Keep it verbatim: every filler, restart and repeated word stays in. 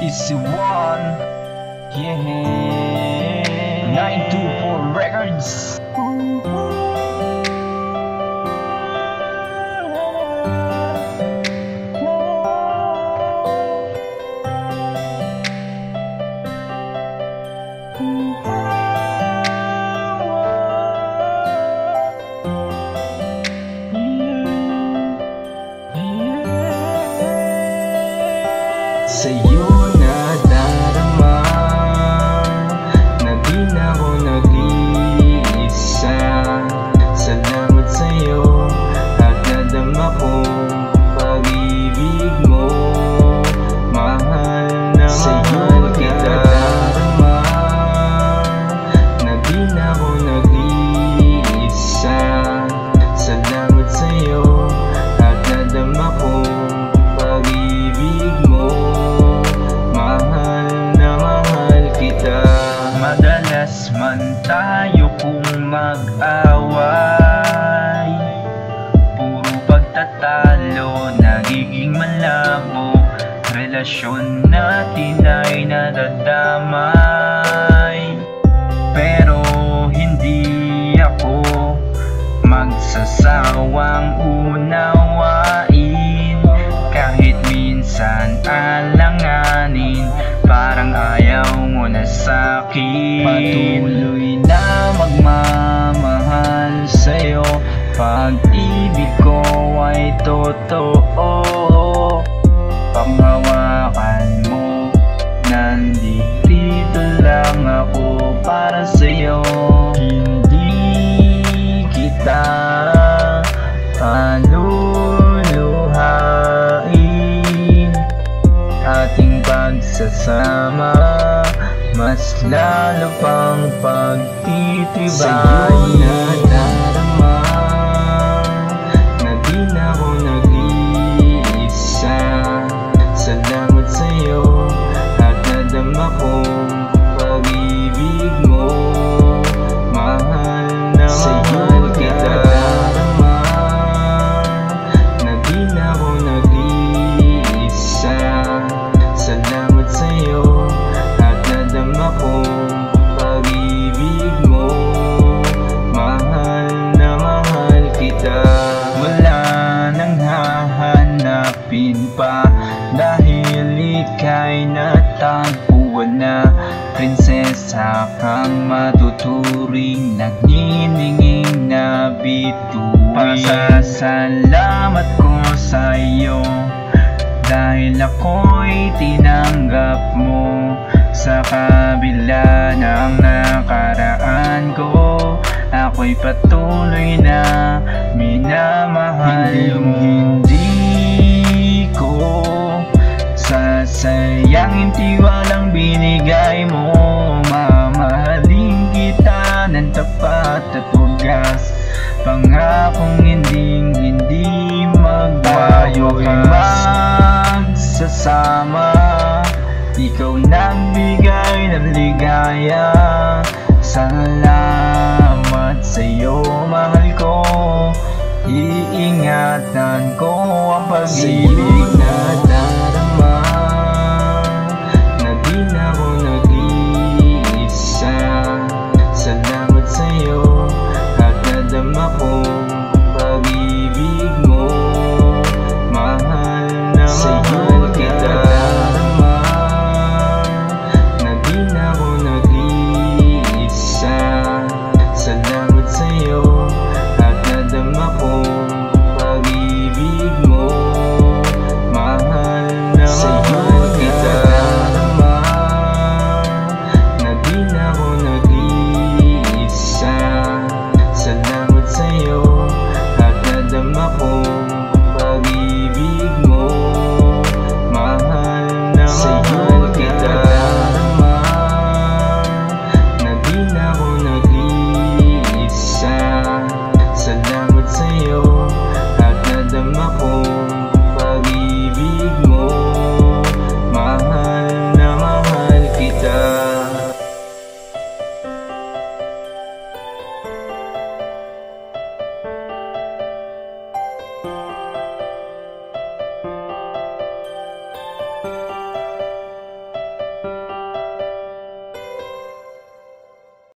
Easy One, yeah, nine two four Records. Sa'yo nadarama na di na ako nag-iisa. Salamat sa'yo at nadama kong pag-ibig mo. Mahal na mahal kita. Nadarama na di na ako nag-iisa. Salamat sa'yo at nadama kong pag-ibig mo. Madalas man tayo kung mag-away, puro pagtatalo, nagiging malabo. Relasyon natin ay nadadamay. Pero hindi ako magsasawang unawain. Kahit minsan alanganin, parang ayaw mo na sa'kin. Patuloy na magmamahal sa'yo, pag-ibig ko ay totoo. Panghawakan mo, nandito lang ako para sa'yo. Hindi kita paluluhain. Ating pagsasama mas lalo pang pagtitibay. Sa'yo nadarama na di na ako nag-iisa. Salamat sa'yo at nadama kong pag-ibig mo. Mahal na mahal kita. Nadarama na di na ako nag-iisa. Salamat sa'yo at nadama kong pag-ibig mo. Mahal na mahal kita. Wala nang hahanapin pa, dahil ika'y natagpuan na. Prinsesa kang matuturing, nagnininging na bituin. Pasasalamat ko sa'yo dahil ako'y tinanggap mo. Sa kabila ng nakaraan ko, ako'y patuloy na minamahal mo. Hindi ko sasayangin tiwalang binigay mo. Mamahalin kita ng tapat at wagas, pangakong hinding hindi magwawakas. Magsasama, ikaw nagbigay ng ligaya. Salamat sa'yo, mahal ko. Iingatan ko ang pag-ibig na darama na di na ako nag-iisa. Salamat sa'yo at nadama kong pag-ibig mo. Mahal na mahal kita. Nadarama na di na ako nag-iisa. Salamat sa'yo at nadama kong pag-ibig mo. Mahal na mahal kita. Nadarama na di na ako nag-iisa. Salamat sa'yo at nadama kong pag-ibig mo. Mahal na mahal kita. Nadarama na di na ako nag-iisa. Salamat sa'yo at nadama kong pag-ibig mo. Mahal na mahal kita.